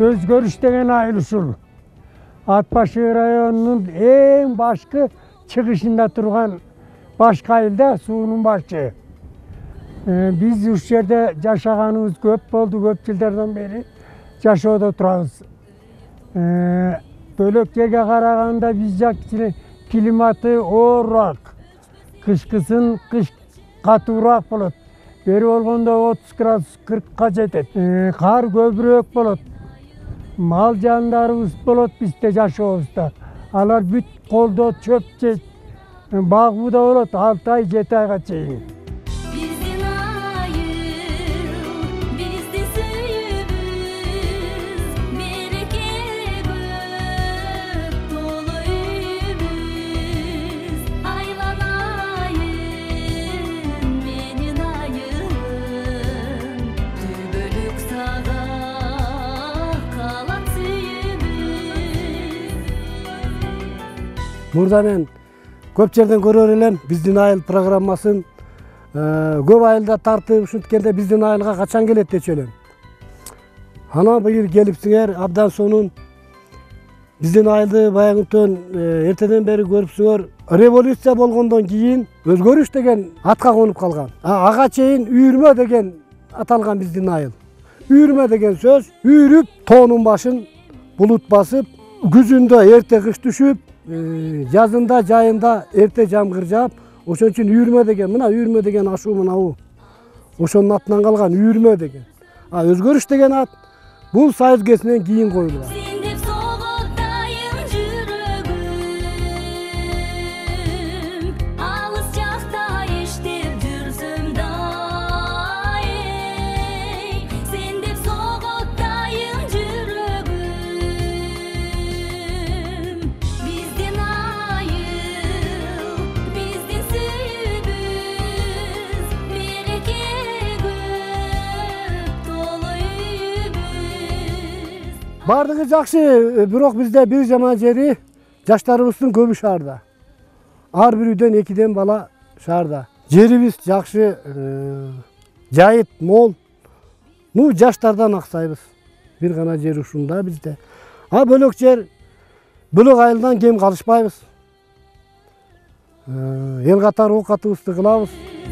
Özgörüş деген айыл ушул. Атбашы районунун эң башкы чыгышында турган башкы айылда суунун башы. Биз ушул жерде жашаганыбыз көп болду, көп жылдардан бери жашоодо турабыз. Бөлөк жерге караганда биз жак климаты оорураак. Кышкысын кыш катуураак болот. Бери болгондо 30 градус 40-ка жетет. Кар көбүрөөк болот. Мал жандарыбыз болот бизде жашообузда. Алар бүт колдо чөп жейт. Багуу да болот 6 ай 7 айга чейин. Burada men көп жерден көрөр элем биздин айыл программасын. Көп айылда тартып ушинткенде биздин айылга качан келет дечү элем. Ана быйыл келипсиңер, абдан сонун. Биздин айылды баягынтон эртеден бери көрүпсүңөр. Революция болгондон кийин өзгөрүш деген атка конуп калган. Ага чейин үйүрмө деген аталган биздин айыл. Үйүрмө деген сөз үйрүп, тоонун башын булут басып, күзүндө эрте кыш түшүп, жазында жайында эрте жамгыр жаап, ошон үчүн үйүрмө деген, мына үйүрмө деген ашуу мынабу. Ошонун атынан калган үйүрмө деген. Өзгөрүш деген ат бул Союз кезинен кийин коюлган. Бардыгы жакшы, бирок бизде бир жаман жери жаштарыбыздын көбү шаарда. Ар бир үйдөн 2ден бала шаарда. Жерибиз жакшы, жайыт мол. Жаштардан аксайбыз. Бир гана жер ушунда бизде. Бөлөк жер, бөлөк айылдан кем калышпайбыз. Эл катары оокатыбызды кылабыз.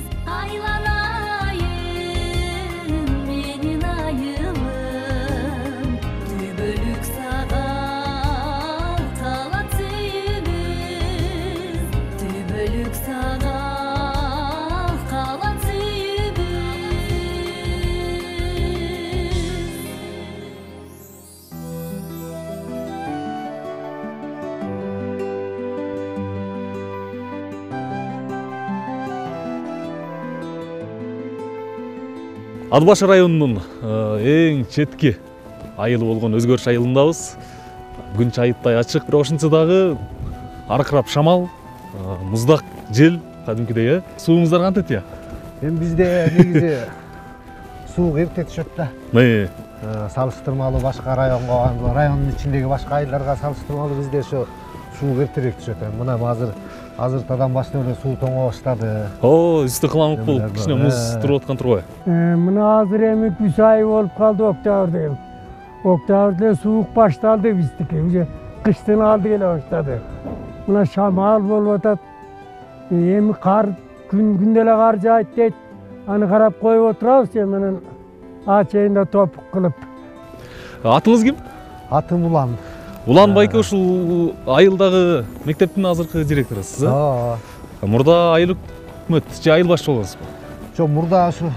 Атбашы районунун эң четки айылы болгон Өзгөрүш айылындабыз. Күн чайыттай ачык, бирок ошентсе дагы аркырап шамал, муздак жел кадимкидей. Суубуздар кантет? Эми бизде негизи суу эрте түшөт да. Салыштырмалуу башка районго, райондун ичиндеги башка айылдарга салыштырмалуу бизде суу эртерээк түшөт. Мына азыр тадан баштап эле суу тоңо баштады. Үстү кыламык болуп, кичине муз туруп аткан турбайбы? Мына азыр эми күз айы болуп калды, октябрь деген. Октябрда суук башталды биздики, уже кыштын алды келе баштады. Мына шамал болуп атат. Эми кар күндө эле кар жаайт дейт. Аны карап коюп отурабыз, менен чейинде топук кылып. Атыңыз ким? Атым Улан. Улан байке ушул айылдагы мектептин азыркы директорусуз, Мурда айыл өкмөт же айыл башчы болгонсузбу? Жок, мурда ушу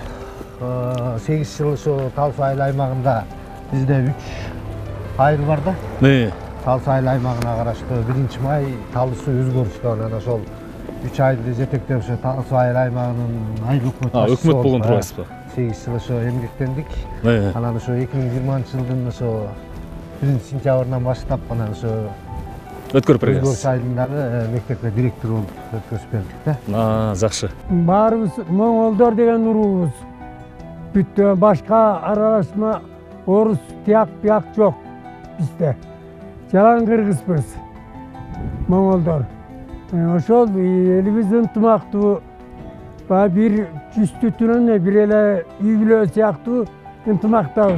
8 жыл ушу Талыс айыл аймагында бизде 3 айыл бар да. Талыс айыл аймагына караштуу 1-май Талыс суу өзгөрүштү. Анан ошол 3 айылды жетектеп ушу Талыс айыл аймагынын айыл өкмөт башчысы. Өкмөт болгон турбайсызбы? 8 жыл ошо эмгектендик. Анан ошо 2020-жылдын ошо 1-сентябрынан баштап анан ошо өткөрүп беребиз. Өзгөрүш айылындагы мектепке директор болуп өткөрүп бердик да. Жакшы. Баарыбыз моңолдор деген уруубуз. Бүт башка аралашма орус тияк бияк жок бизде. Жалаң кыргызбыз. Моңолдор. Ошол элибиз ынтымактуу, бир жүз түтүнөн бир эле үй бүлө сыяктуу ынтымактабыз.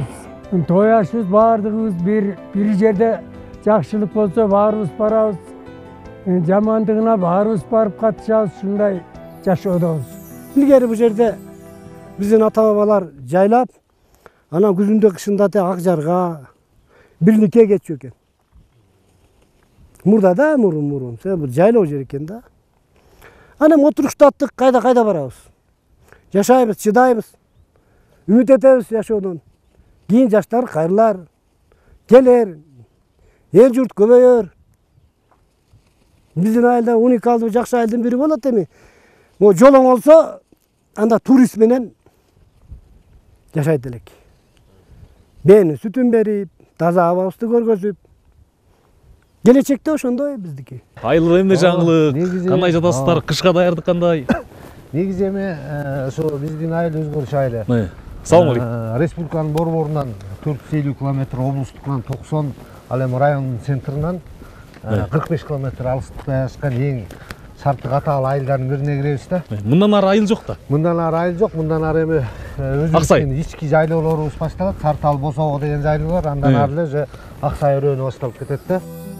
Тояшыбыз баардыгыбыз бир жерде жакшылык болсо баарыбыз барабыз. Жамандыгына баарыбыз барып катышабыз, ушундай жашоодобуз. Илгери бул жерде биздин ата бабалар жайлап, анан күзүндө кышында Ак Жарга, Бирникке кетчү экен. Мурда да мурун бир жайлоо жер экен да. Анан отуруштаттык, кайда барабыз. Жашайбыз, чыдайбыз. Үмүт этебиз жашоодон. Кийин жаштар кайрылар, келер, эл журт көбөйөр. Биздин айылда уникалдуу жакшы айылдын бири болот эми. Могу жолоң болсо, анда турист менен жашайт элек. Бээни сүтүн берип, таза абабызды көргөзүп. Келечекте ошондой биздики. Айыл эмне жаңылык? Кандай жатасыздар? Кышка даярдык кандай? Негизи эми ошо биздин айыл өзгөрүш айылы. Салам алейкум. Республиканын борборунан 450 километр, облустукунан 90, ал эми райондун центринен 45 километр алыстыкта жайгашкан эң шарты катаал айылдардын бирине киребиз да. Мындан ары айыл жок да. Мындан ары айыл жок, мындан ары эми өзүбүздүн ички жайлоолорубуз башталат. Сартал Босого деген жайлоо бар, андан ары эле уже Аксай өрөөнү башталып кетет да.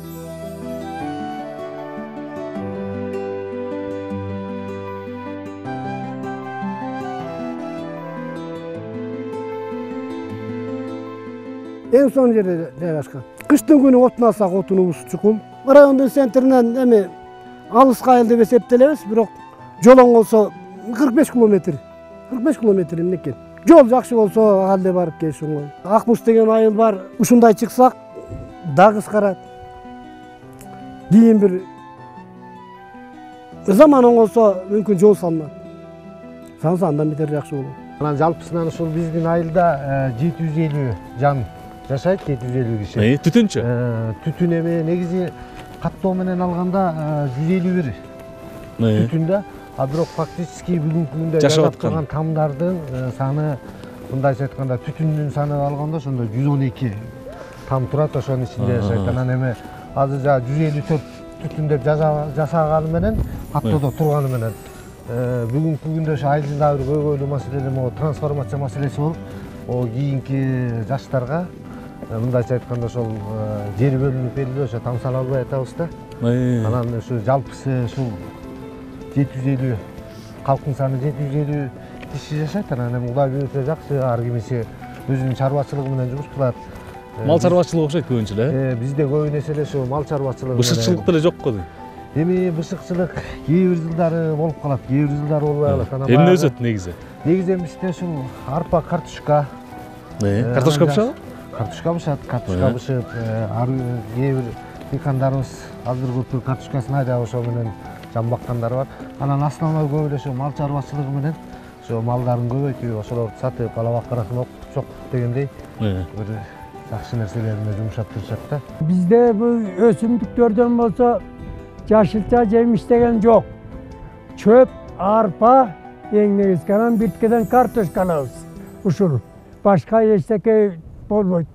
Эң сонун жерде жайгашкан. Кыштын күнү отун алсак, отунубуз чукул. Райондун центринен эми алыска айыл деп эсептелебиз, бирок жолоң болсо 45 километр. 45 километр эмне экен. Жол жакшы болсо алде барып келиш оңой. Акбуз деген айыл бар. Ушундай чыксак да кыскарат. Кийин бир заман оңолсо мүмкүн жол салынат. Салса андан бетер жакшы болот. Анан жалпысынан ушул биздин айылда 750 жан жашайт, 750 киши. Түтүнчү? Түтүн эми негизи каттоо менен алганда 151 түтүндө, а бирок фактически бүгүнкү күндө жашап турган тамдардын саны, мындайча айтканда түтүндүн саны алганда ошондо 112 там турат, ошонун ичинде жашайт. Анан эми азыр 154 түтүн деп жасаганы менен, каттоодо турганы менен бүгүнкү күндө ошо айылдын да бир көйгөйлүү маселеси могу трансформация маселеси болуп, о кийинки жаштарга мындайча айтканда ошол жер бөлүнүп берилип ошо там сала албай атабыз да. Анан ушу жалпысы ушул 750 калктын саны 750 киши жашайт. Анан эми Кудай буйрса жакшы, ар кимиси өзүнүн чарбачылыгы менен жумуш кылат. Мал чарбачылыгы окшойт көбүнчө эле. Бизде көбүн эсе эле ушу мал чарбачылыгы. Бышыкчылык деле жок го дейм. Эми бышыкчылык кээ бир жылдары болуп калат, кээ бир жылдары болбой калат. Эмне өсөт негизи? Негизи бизде ушул арпа, картошка. Картошка бышабы? Картошка бышат, картошка бышып, кээ бир дыйкандарыбыз азыр көпү картошкасын айдап ошо менен жан баккандар бар. Анан основной көп эле ошо мал чарбачылыгы менен ошо малдарын көбөйтүп, ошолорду сатып, бала бакарасын окутуп чокутуп дегендей бир жакшы нерселерине жумшап турушат да. Бизде бул өсүмдүктөрдөн болсо жашылча жемиш деген жок. Чөп, арпа эң негизги, анан бирткеден картошка алабыз. Ушул башка эчтеке болбойт.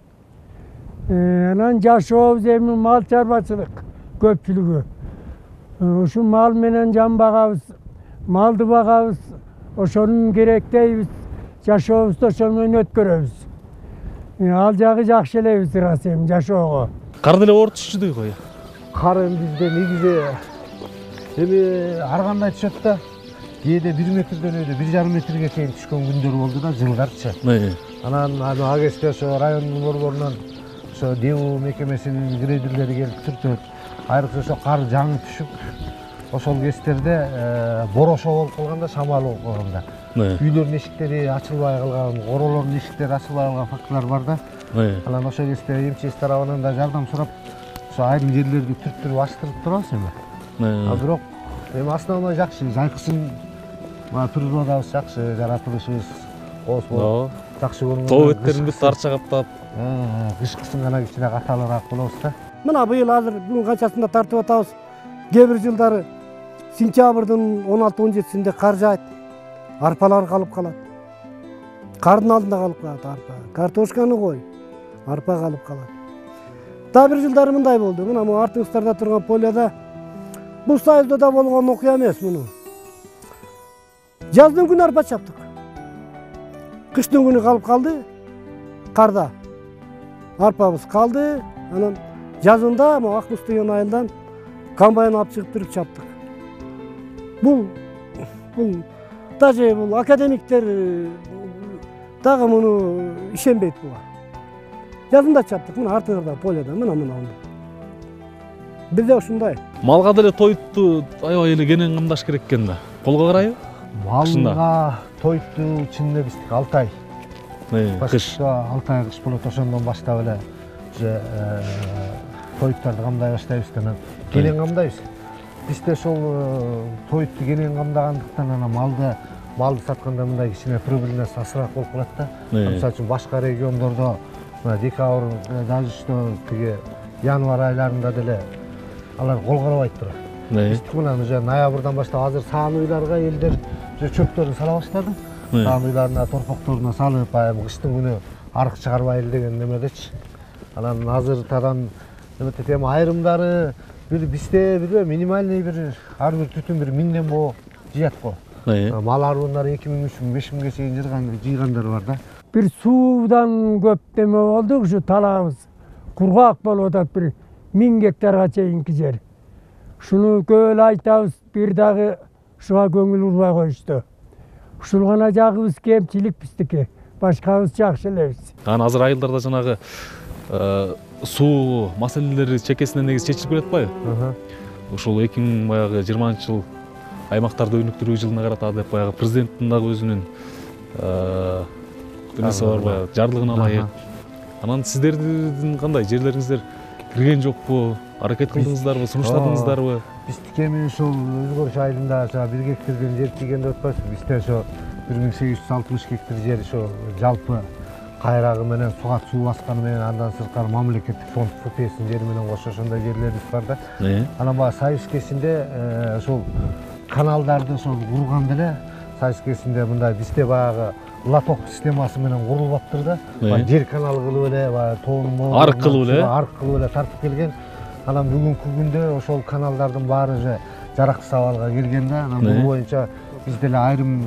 Анан жашообуз эми мал чарбачылык көпчүлүгү. Ушул мал менен жан багабыз, малды багабыз, ошонун керектейбиз, жашообузду ошол менен өткөрөбүз. Ал жагы жакшы эле биз ырас эми жашоого. Кар деле оорутуучу дейт го. Кар эми бизде негизи эми ар кандай түшөт да. Кээде 1 метрден өйдө 1,5 метрге чейин түшкөн күндөр болду да, жылдарчы. Анан ал кезде ошо райондун борборунан ошо ДЭУ мекемесинин грейдерлери келип түртөт. Айрыкча ошо кар жаңы түшүп, ошол кездерде борошо болуп калганда, шамал болуп калганда, үйлөрдүн эшиктери ачылбай калган, королордун эшиктери ачылбай калган фактылар бар да. Анан ошол кезде МЧС тарабынан да жардам сурап, ошо айрым жерлерди түрттүрүп ачтырып турабыз эми. А бирок эми основной жакшы, жайкысын природабыз жакшы, жаратылышыбыз кооз болуп жакшы көрүнгөн. Тоо беттерин бүт арча каптап, кышкысын гана кичине катаалыраак болобуз да. Мына быйыл азыр бүгүн канчасында тартып атабыз. Кээ бир жылдары сентябрдын 16-17-синде кар жаайт, арпалар калып калат. Кардын алдында калып калат арпа. Картошканы кой, арпа калып калат. Дагы бир жылдары мындай болду. Мына бу артыңыздарда турган поляда бул сайылда да болгон окуя эмес муну. Жаздын күнү арпа чаптык. Кыштын күнү калып калды карда. арпабыз калды. Анан жазында Акмус деген айылдан комбайн алып чыгып туруп чаптык. Бул даже бул академиктер дагы муну ишенбейт буга. Жазында чаптык, мына артыңызда поледа, мына. Бизде ушундай. Малга деле тоютту аябай эле кенен камдаш керек экен да. Колго карайбы? Малга тоютту чынында биздики 6 ай. Кыш. 6 ай кыш болот, ошондон баштап эле уже тоюттарды камдай баштайбыз да. Кенен камдайбыз. Бизде ошол тоютту кенен камдагандыктан анан малды сатканда мындай кичине прибыльность асыраак болуп калат да. Мисалы үчүн башка региондордо мына декабрь, даже что тиги январь айларында деле алар кол карабайт турат. Биздики мына уже ноябрдан баштап азыр саан уйларга элдер чөптөрүн сала баштады. Саан уйларына, торпокторуна салып, кыштын күнү арык чыгарбайлы деген немедечи. Анан азыр тадан эметем айрымдары бизде бир минимальный бир ар бир түтүн бир 1000ден боо жыят го. Мал арбандары 2000, 3000, 5000ге чейин жыйгандар бар да. Bir sudan көп деме болдук, ушу талабыз кургак болуп атат, bir 1000 гектарга чейинки жер. Ушуну көп эле айтабыз, бир дагы ушуга көңүл бурбай коюшту. Ушул гана жагыбыз кемчилик биздики, башкабыз жакшы элебиз. Анан азыр айылдарда жанагы суу маселелери чекесинен негизи чечилип келатпайбы? Ушул 2020-жыл аймактарды өнүктүрүү жылына карата деп баягы президенттин дагы өзүнүн эмеси бар баягы жарлыгын алайык. Анан сиздердин кандай жерлериңиздер кирген жокпу? Аракет кылдыңыздарбы, сунуштадыңыздарбы? Биздики эми ушул Өзгөрүш айылында 1 гектардан жер тийген деп атпайсызбы? Бизде ошо 1860 гектар жер ошо жалпы кайрагы менен суга суу басканы менен андан сырткары мамлекеттик фонд ФПСин жери менен кошо ошондой жерлерибиз бар да. Анан баягы Союз кезинде ошол каналдарды ошол курганда эле Союз кезинде мындай бизде баягы лоток системасы менен курулуптур да. Жер канал кылып эле баягы тоонун арык кылып эле тартып келген. Анан бүгүнкү күндө ошол каналдардын баары уже жараксыз абалга келген да. Анан бул боюнча биз деле айрым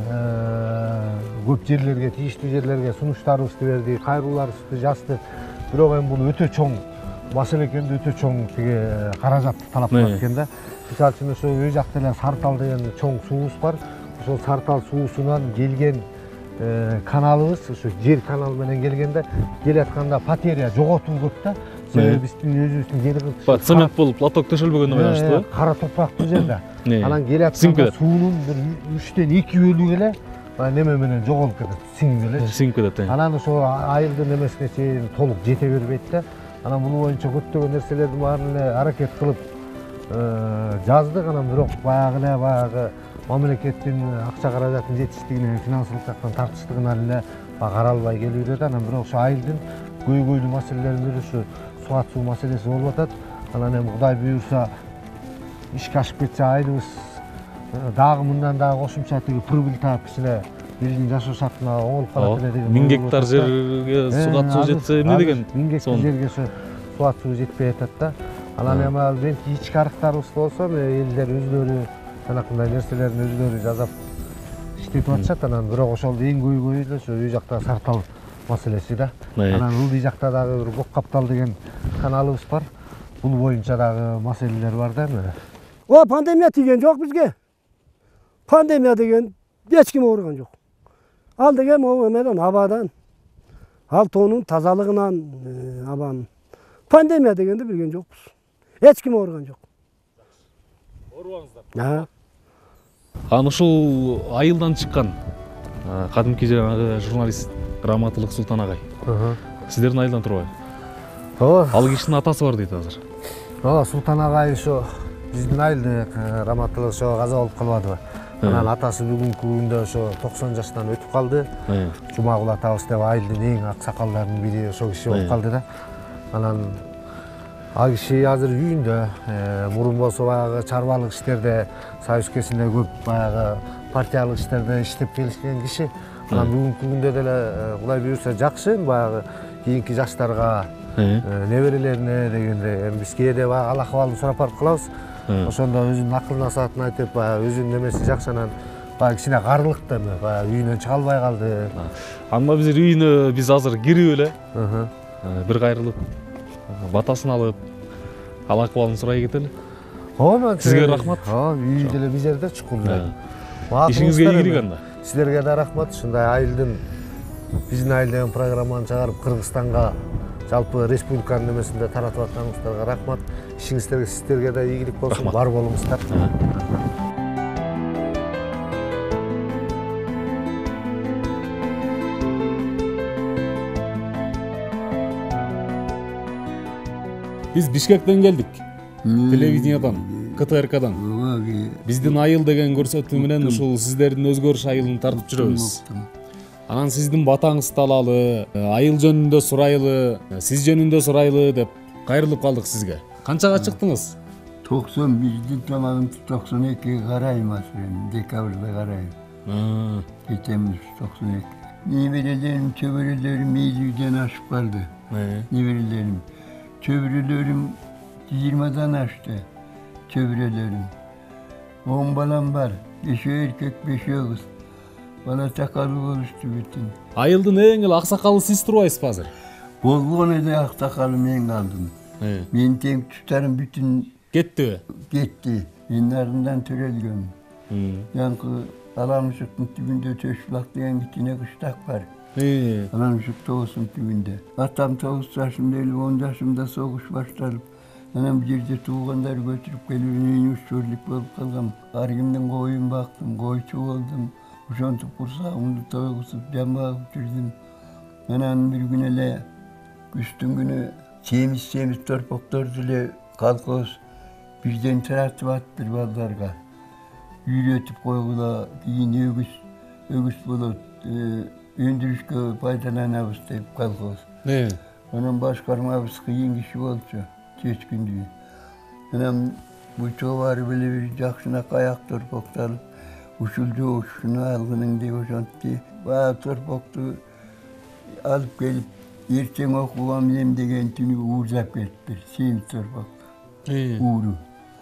көп жерлерге, тийиштүү жерлерге сунуштарыбызды бердик, кайрууларыбызды жаздык. Бирок эми бул өтө чоң маселе экен, өтө чоң тиги каражатты талап кылат экен да. Мисалы үчүн ошо үй жакта эле Сартал деген чоң суубуз бар. Ошол Сартал суусунан келген каналыбыз ошо жер канал менен келгенде келатканда потеря, жоготуу көп да. Себеби биздин өзүбүздүн жери кылчу. Цемент болуп лоток төшөлбөгөнүнө байланыштуу. Кара топурактуу жерде. Анан келатканда суунун бир 3тен 2 бөлүгү эле неме менен жоголуп кетет, сиңип кетет. Анан ошо айылдын немесине чейин толук жете бербейт да. Анан бул боюнча көптөгөн нерселерди баарын эле аракет кылып жаздык. Анан бирок баягы мамлекеттин акча каражатынын жетиштигине, финансылык жактан тартыштыгынан эле каралбай келүүдө да. Анан бирок ошо айылдын көйгөйлүү маселелеринин бири ушу суга суу маселеси болуп атат. Анан эми Кудай буйрса ишке ашып кетсе айылыбыз дагы мындан дагы кошумча тиги прибыль таап кичине элдин жашоо шартына оңолуп калат эле деген. 1000 гектар жерге суга суу жетсе эмне деген? 1000 гектар жерге суга суу жетпей атат да. Анан эми ал ички арыктарыбыз болсо элдер өздөрү жанакындай нерселерин өздөрү жасап иштетип атышат. Анан бирок ошол эң көйгөйү эле ошо үй жакта Сартал маселеси да. Анан ылдый жакта дагы бир Боккаптал деген каналыбыз бар. Бул боюнча дагы маселелер бар да. Пандемия тийген жок бизге. Пандемия деген эч ким ооруган жок. Ал деген могу эмеден, абадан, ал тоонун тазалыгынан абанын. Пандемия дегенди билген жокпуз. Эч ким ооруган жок. Оорубаңыздар. Анан ушул айылдан чыккан кадимки жанагы журналист Раматылык Султан агай. Сиздердин айылдан турбайбы? Ооба. Ал кишинин атасы бар дейт азыр. Ооба, Султан агай ошо биздин айылды Раматылык ошо каза болуп калбадыбы? Анан атасы бүгүнкү күндө ошо 90 жаштан өтүп калды. Жумагул атабыз деп айылдын эң аксакалдарынын бири ошол киши болуп калды да. Анан ал киши азыр үйүндө, мурун болсо баягы чарбалык иштерде, Союз кезинде көп баягы партиялык иштерде иштеп келишкен киши. Анан бүгүнкү күндө деле Кудай буйрса жакшы, баягы кийинки жаштарга, неберелерине дегенде биз кээде баягы ал акыбалын сурап барып калабыз. Ошондо өзүнүн акыл насаатын айтып, баягы өзүнүн немеси жакшы. Анан баягы кичине карылыкты эми, баягы үйүнөн чыга албай калды. Андан биз үйүнө биз азыр кирип эле бир кайрылып батасын алып ал акыбалын сурай кетели. Сизге рахмат. Үй деле бир жерде чукул эле. Ишиңизге ийгилик анда. Силерге да рахмат. Ушундай айылдын биздин айыл деген программаны чыгарып Кыргызстанга жалпы республиканын немесинде таратып атканыңыздарга рахмат. Ишиңиздерге сиздерге да ийгилик болсун. Бар болуңуздар. Биз Бишкектен келдик. Телевидениядан, КТРКдан. Биздин айыл деген көрсөтүү менен ушул сиздердин өзгөрүш айылын тартып жүрөбүз. Анан сиздин батаңызды алалы, айыл жөнүндө сурайлы, сиз жөнүндө сурайлы деп кайрылып калдык сизге. Канчага чыктыңыз? 91'din tamamını 92'ye karayım aslında. Dekabr'da karayım. Temmuz 92. Nivelilerim, çevirilerim iyiliğden aşık kaldı. Nivelilerim. Çevirilerim 20'den aştı. Çevirilerim. 10 balam var. 5 erkek, 5 kız. Bana takalı oluştu bütün. Ayıldın en el aksakalı siz turbaysiz hazır. Bolluğuna da aksakalım en kaldım. Benim tek tutarım bütün Gitti. Gitti. Binlerinden türelgüm. Yankı Alamışık'ın tübünde Töşbulak diyen gittiğine kışlak var. Alamışık Toğus'un tübünde. Atam Toğus yaşımda 10 yaşımda soğuş başlarıp anam bir yerde tuğanları götürüp geliyor. 3 çocuk olup kaldım. Argımdan koyun baktım. Koyçu oldum. Uşantıp kursağımda toğusup cama götürdüm. Anam bir gün hele üstün günü semiz torpaklarıyla kalkıyoruz. Birden tarafı attır ballarga. Yürütüp koygular, yine ögüs bulup, öndürüşke faydalanabız deyip kalkıyoruz. Onun başkarmabız kıyın kişi oldu, seçkin diyor. Onun bu çoğvarı böyle bir jakşına kayak torpaktalıp, usulcu uçuşunu algının diye hoşant diye. Bayağı torpaktu alıp gelip, erken okuvam yem degen tünü uğurzap ettir, semiz torpakta. Uğru.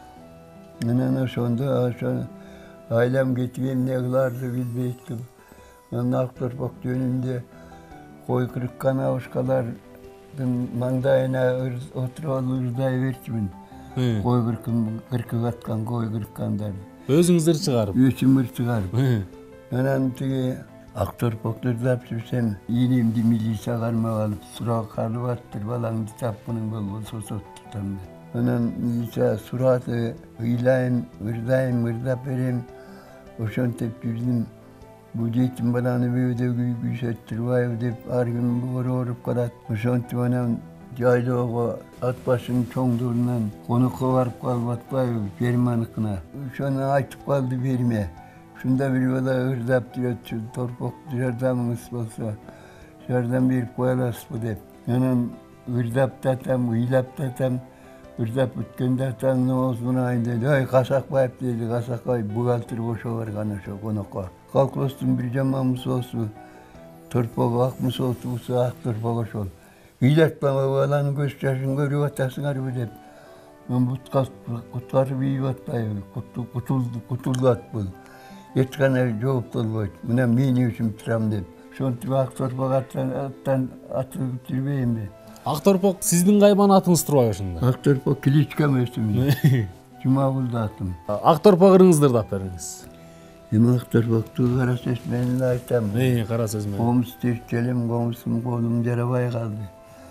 Ana sonunda ailem getireyim ne kılardı bilmeydim. Ben Aktorpak dönümde koy kırıkkan avuşkaların mandayına oturup ırday verkimin. Koy kırkı katkan, koy kırıkkan derdi. Özünüzleri çıkarıp? Özümür çıkarıp. Anan tüge Aktorpak'ta da sürsem iğnemdi milli çağırma alıp sura karlı battır balan kitapının bol sosot tutamdı. Onun ise suratı ilayım, ırdap vereyim. Oşan tepkirdim. Bu deytim balanı bir ödev güçettir. Vay ödev argın bu orup kalat. Oşan tüvanan caylı oğa at başının çoğunduğundan onu kovarıp kalbat vay vermanıkına. Oşan açıp kaldı verme. Şunda bir yola ırdap diyor. Torpak dışarıdan ısbalsa. Dışarıdan verip koyalas bu deyip. Onun ırdap tatam, hilap tatam. Ürdap bütkende tanrı olsun ayın dedi. Ay kasak bayıp dedi. Kasak ay buğaltır boşa var kanışa konaka. Kalkostun bir camamız olsun. Torpağı akmış olsun. Usu ak torpağı şol. İlat bana oğlanın göz yaşını görüyor atasın harbi deyip. Ben kutkarı bir yivat bayı. Kutuldu at bul. Yetkanı cevap dolu. Buna beni üçün tıram deyip. Şontu ak torpağı atı bitirmeyeyim de. Aktorpak sizdin kayban atınız turбай ошондо. Aktorpak Kiliçka mevsimi. Cumabulda attım. Aktorpak ырыңызды да бериңиz. Aktorpak tuğ kara söz menini aytam. Kara söz men. Komşu teşkelim, komşum kolum jarabay kaldı.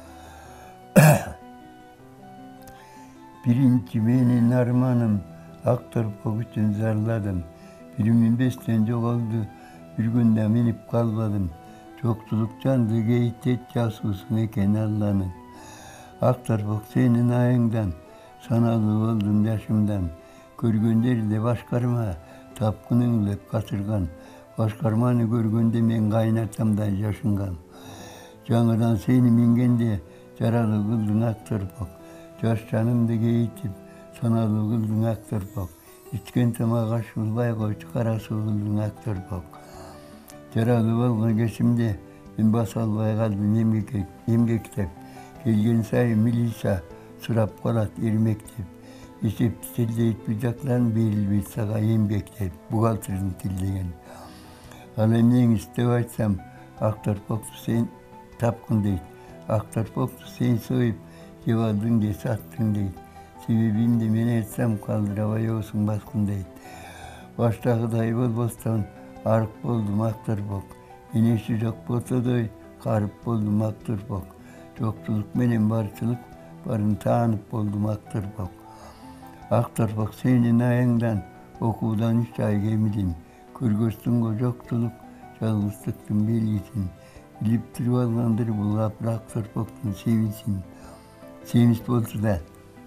Birinci benim armanım Aktorpak için zarladım. Birimin besten çok oldu. Bir günde minip kalmadım. Çokçuluk candı geytet casusun eken Allah'ın. Aktorpak senin ayından, sanalı oldum yaşımdan. Görgünleri de başkarma, tapkının lep katırgan. Başkarmanı görgünde men kaynatamdan yaşıngan. Canıdan seni mingende, yaralı kıldın Aktorpak. Yaş canımda geytip, sanalı kıldın Aktorpak. İçken tamağa şulbay koytu karası kıldın Aktorpak. Yaralı olgun geçimde ben basalvaya kaldım emgektep. Gelgen sayı milisa surap kolat irmektep. Esep tildeyip bıçaklan berilbet sağa emgektep. Buğaltırın tildegen. Alemden istev açsam Aktorpak sen tapkın deyit. Aktarpoktu sen soyup jep aldın de sattın deyit. Sebebini de men etsem kaldırabay olsun baskın deyit. Baştagıday bolboston arık boldum Aktarpok. Enesi jok bolsadoy karıp boldum Aktarpok. Jokçuluk menen barçılık barın taanıp boldum Aktarpok. Aktarpok senin ayağından okudan 3 ay gemidin. Kırgızsın jokçuluk жалғыздықтың белгісін. Біліп тұрып алғандар бұл Aktarpok'тың sevinsin. Sevinç болсы да.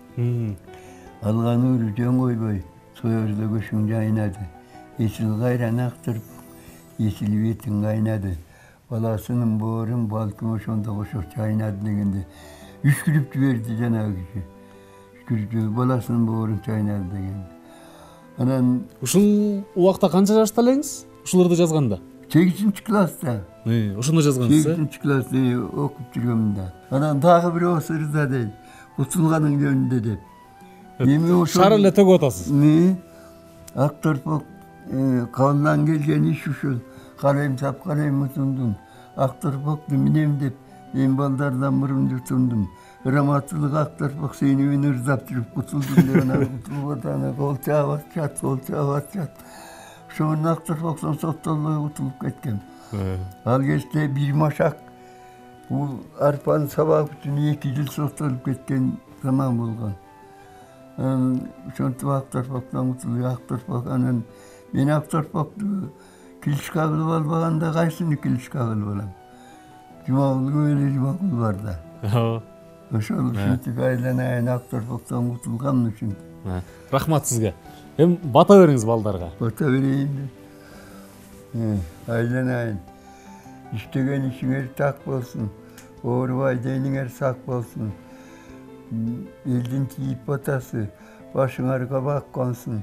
Алған ұры жөн қойбой, сойырда көшің жайнады. Есіл қайран Aktarpok, есіл бетін қайнады. Баласының боғырын балкым ошонда қошық жайнады дегенде. Үшкіріп жіберді жаңағы кіші. Үшкіріп жіберді, баласының боғырын жайнады дегенде. Анан ушул убакта канча жашта элеңиз? Ушуларды жазганда? 8-ci klasta. Ошондо жазгансыз, 8-ci klasta okup жүргөмүндө. Анан дагы бир осырда дейт. Кутулганын жөнүндө деп. Эми ошо шар эле төгүп атасыз. Aktarpok колунан келген иш ушул. Карайм тап карайм утундум. Aktarpokду минем деп мен балдардан мурун утундум. Раматылык Aktarpok сени мен ырдап жүрүп кутулдум деп анан кутулуп атана колчаап атат. Ошонун Aktarpok'тон соттолбой утулуп кеткен. Ал кезде бир машак бул арпаны сабак үчүн 2 жыл соттолуп кеткен заман болгон. Ошентип Aktarpok'тон утулуп Aktarpok анан мен Aktarpok'ту кличка кылып албаганда кайсыны кличка кылып алам? Жумагул эле Жумагул бар да. Ошол ушинтип айланайын Aktarpok'тон утулган үчүн. Рахмат сизге. Эми бата бериңиз балдарга. Bata vereyim de. Aylanayın. İstegen işiniz tak olsun. Oğruvay deyiniz sak olsun. Eldin tiyip batası. Başınar kabak konsun.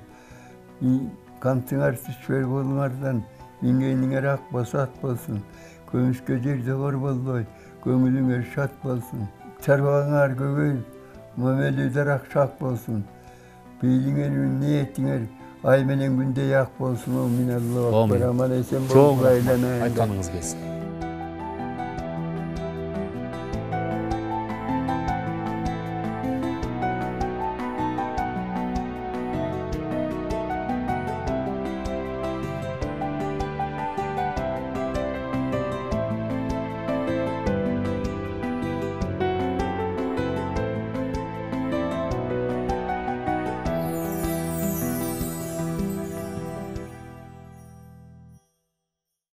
Kantınar süsver bolunardan. Mingeynine rak basat olsun. Kömüş göcer zor boldoy. Kömülünger şat olsun. Çarvağınar göğül. Mameli darak şak olsun. Beylinger niyetinger ay menen günde yak bolsun o minallah. Aman esen bolsun aylanayın. Aytkanыңыз келсин.